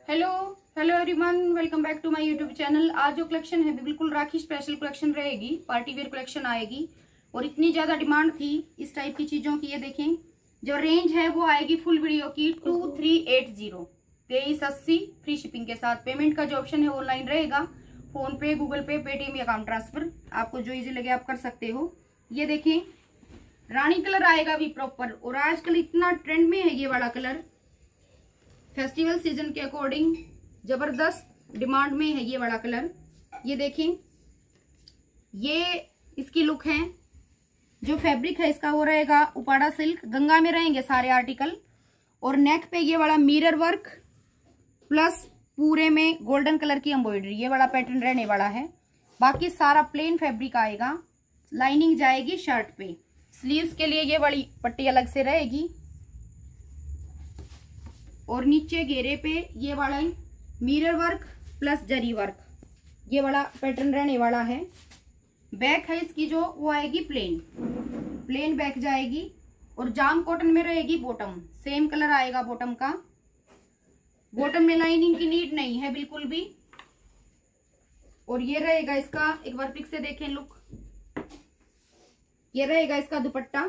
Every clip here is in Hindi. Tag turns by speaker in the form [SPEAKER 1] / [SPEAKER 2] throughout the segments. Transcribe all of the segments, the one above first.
[SPEAKER 1] Hello hello everyone, welcome back to my YouTube channel. आज जो कलेक्शन है बिल्कुल राखी स्पेशल कलेक्शन रहेगी, पार्टी वेयर कलेक्शन आएगी। और इतनी ज्यादा डिमांड थी इस टाइप की चीजों की। ये देखें, जो रेंज है वो आएगी फुल वीडियो की 2380 2380 फ्री शिपिंग के साथ। पेमेंट का जो ऑप्शन है ऑनलाइन रहेगा, फोन पे, गूगल पे, पेटीएम या अकाउंट ट्रांसफर, आपको जो इजी लगे आप कर सकते हो। ये देखें, रानी कलर आएगा भी प्रॉपर, और आजकल इतना ट्रेंड में है ये वाला कलर। फेस्टिवल सीजन के अकॉर्डिंग जबरदस्त डिमांड में है ये वाला कलर। ये देखें, ये इसकी लुक है। जो फैब्रिक है इसका वो रहेगा उपाड़ा सिल्क, गंगा में रहेंगे सारे आर्टिकल। और नेक पे ये वाला मिरर वर्क प्लस पूरे में गोल्डन कलर की एम्ब्रॉयडरी, ये वाला पैटर्न रहने वाला है। बाकी सारा प्लेन फैब्रिक आएगा। लाइनिंग जाएगी शर्ट पे। स्लीव्स के लिए ये वाली पट्टी अलग से रहेगी, और नीचे घेरे पे ये वाला mirror work plus zari work, ये वाला पैटर्न रहने वाला है। बैक है इसकी जो वो आएगी प्लेन बैक जाएगी, और जाम कॉटन में रहेगी बॉटम। सेम कलर आएगा बॉटम का। बॉटम में लाइनिंग की नीड नहीं है बिल्कुल भी। और ये रहेगा इसका, एक बार पिक से देखें लुक, ये रहेगा इसका दुपट्टा।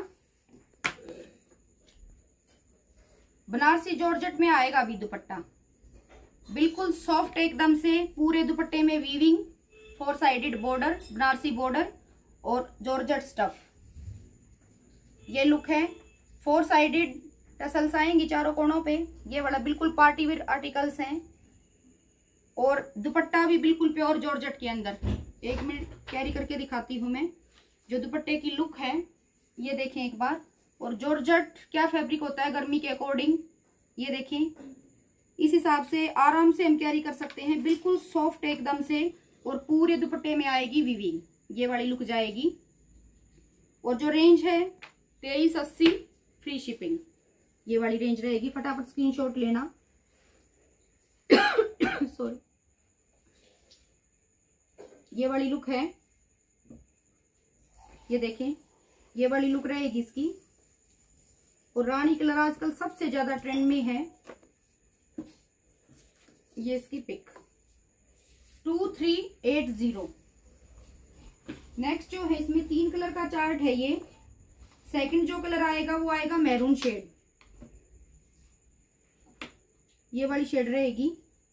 [SPEAKER 1] बनारसी जॉर्जेट में आएगा अभी दुपट्टा, बिल्कुल सॉफ्ट एकदम से। पूरे दुपट्टे में weaving, 4 sided border, Banarasi border और जॉर्जेट स्टफ। ये लुक है। 4 साइडेड टसल्स आएंगी चारों कोनों पे। ये वाला बिल्कुल पार्टी वेयर आर्टिकल्स हैं। और दुपट्टा भी बिल्कुल प्योर जॉर्जेट के अंदर। एक मिनट कैरी करके दिखाती हूँ मैं जो दुपट्टे की लुक है। ये देखें एक बार। और जॉर्जेट क्या फैब्रिक होता है गर्मी के अकॉर्डिंग, ये देखें, इस हिसाब से आराम से हम कैरी कर सकते हैं। बिल्कुल सॉफ्ट एकदम से, और पूरे दुपट्टे में आएगी वीविंग, ये वाली लुक जाएगी। और जो रेंज है 2380 फ्री शिपिंग, ये वाली रेंज रहेगी। फटाफट स्क्रीनशॉट लेना। सॉरी, ये वाली लुक है। ये देखें, ये वाली लुक रहेगी इसकी। और रानी कलर आजकल सबसे ज्यादा ट्रेंड में है। ये इसकी पिक 2380। नेक्स्ट जो है इसमें 3 कलर का चार्ट है। ये सेकंड जो कलर आएगा वो आएगा मैरून शेड, ये वाली शेड रहेगी।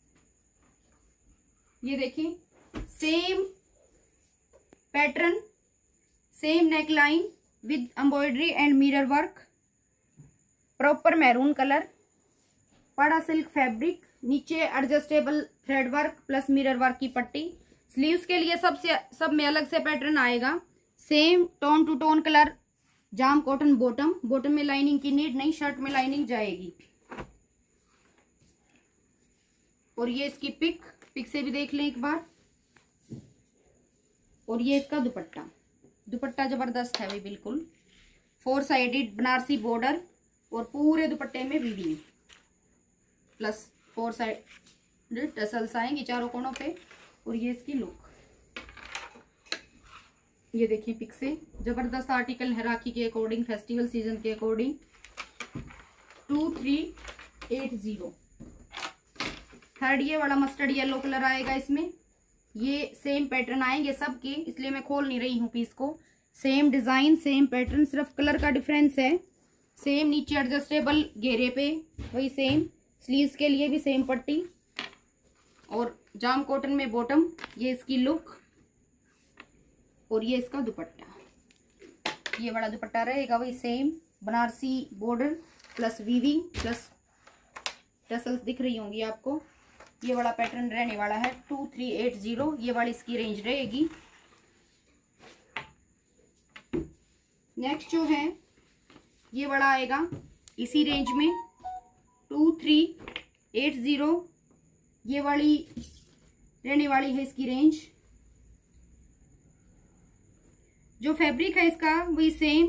[SPEAKER 1] ये देखें, same pattern, same neckline with embroidery and mirror work, proper maroon colour, पाड़ा सिल्क फैब्रिक, नीचे adjustable thread work plus mirror work की पट्टी। स्लीव्स के लिए सब में अलग से पैटर्न आएगा। Same tone two tone colour, जाम कॉटन बॉटम। बॉटम में लाइनिंग की नीड नहीं, शर्ट में लाइनिंग जाएगी। और ये इसकी पिक से भी देख लें एक बार। और ये इसका दुपट्टा जबरदस्त है भाई, बिल्कुल 4 साइडेड बनारसी बॉर्डर, और पूरे दुपट्टे में वीविंग प्लस 4 साइड टसल्स आएंगी चारों कोनों पे। और ये इसकी लुक, ये देखिए पिक से। जबरदस्त आर्टिकल है राखी के अकॉर्डिंग, फेस्टिवल सीजन के अकॉर्डिंग। 2380। थर्ड ये वाला मस्टर्ड येलो कलर आएगा इसमें। ये सेम पैटर्न आएंगे सबके, इसलिए मैं खोल नहीं रही हूँ पीस को। सेम डिजाइन, सेम पैटर्न, सिर्फ कलर का डिफरेंस है। सेम नीचे एडजस्टेबल घेरे पे वही सेम। स्लीव्स के लिए भी सेम पट्टी, और जाम कॉटन में बॉटम। ये इसकी लुक, और ये इसका दुपट्टा। ये वाला दुपट्टा रहेगा वही same, Banarasi border plus weaving plus tassels दिख रही होंगी आपको। ये वाला पैटर्न रहने वाला है 2380। ये वाली इसकी रेंज रहेगी। नेक्स्ट जो है ये वाला आएगा इसी रेंज में 2380। ये वाली रहने वाली है इसकी रेंज। जो फैब्रिक है इसका वही सेम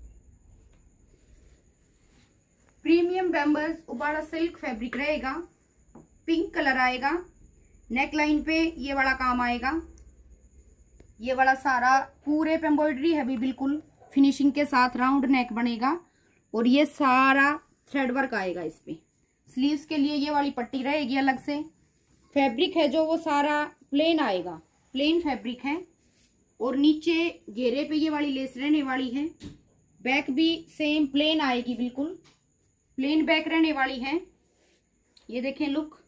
[SPEAKER 1] प्रीमियम बैम्बर्स उबाड़ा सिल्क फैब्रिक रहेगा। पिंक कलर आएगा। नेक लाइन पे ये वाला काम आएगा। ये वाला सारा पूरे पे एम्ब्रॉयडरी है भी, बिल्कुल फिनिशिंग के साथ राउंड नेक बनेगा। और ये सारा थ्रेड वर्क आएगा इस पे। स्लीव्स के लिए ये वाली पट्टी रहेगी अलग से। फैब्रिक है जो वो सारा प्लेन आएगा, प्लेन फैब्रिक है। और नीचे घेरे पे ये वाली लेस रहने वाली है। बैक भी सेम प्लेन आएगी, बिल्कुल प्लेन बैक रहने वाली है। ये देखें लुक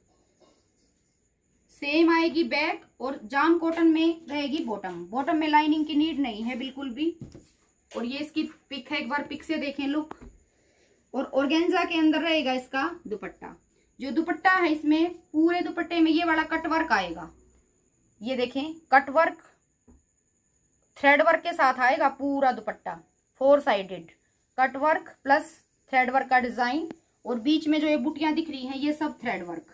[SPEAKER 1] सेम आएगी बैक। और जाम कॉटन में रहेगी बॉटम। बॉटम में लाइनिंग की नीड नहीं है बिल्कुल भी। और ये इसकी पिक है, एक बार पिक से देखें लुक। और ऑर्गेन्जा के अंदर रहेगा इसका दुपट्टा। जो दुपट्टा है इसमें पूरे दुपट्टे में ये वाला कट वर्क आएगा। ये देखें कट वर्क थ्रेड वर्क के साथ आएगा पूरा dupatta. 4 sided cut work plus thread work का डिजाइन। और बीच में जो ये बुटियां दिख रही हैं ये सब थ्रेड वर्क।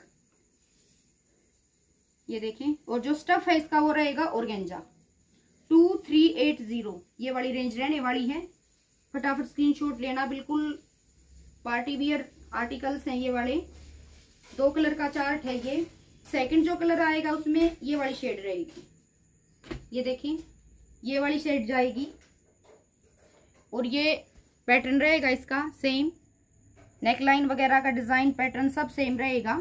[SPEAKER 1] ये देखें। और जो स्टफ है इसका वो रहेगा ऑर्गेन्जा। 2380 ये वाली रेंज रहने वाली है। फटाफट स्क्रीनशॉट लेना। बिल्कुल पार्टी वियर आर्टिकल्स हैं ये वाले। 2 कलर का चार्ट है ये। सेकंड जो कलर आएगा उसमें ये वाली शेड रहेगी। ये देखें ये वाली शेड जाएगी। और ये पैटर्न रहेगा इसका सेम। नेकलाइन वगैरह का डिजाइन पैटर्न सब सेम रहेगा।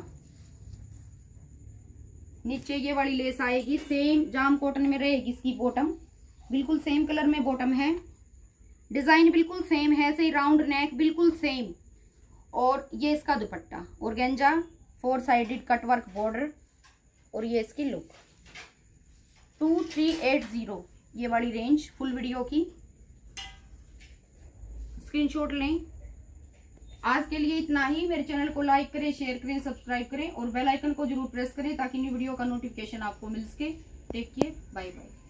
[SPEAKER 1] नीचे ये वाली लेस आएगी सेम जाम कॉटन में रहेगी इसकी बॉटम। बिल्कुल सेम कलर में बॉटम है। डिजाइन बिल्कुल सेम है, ऐसे ही राउंड नेक बिल्कुल सेम। और ये इसका dupatta organza 4 sided cutwork border. और ये इसकी लुक 2380 ये वाली रेंज फुल वीडियो की। स्क्रीनशॉट लें। आज के लिए इतना ही। मेरे चैनल को लाइक करें, शेयर करें, सब्सक्राइब करें और बेल आइकन को जरूर प्रेस करें ताकि न्यू वीडियो का नोटिफिकेशन आपको मिल सके। Take care, bye bye.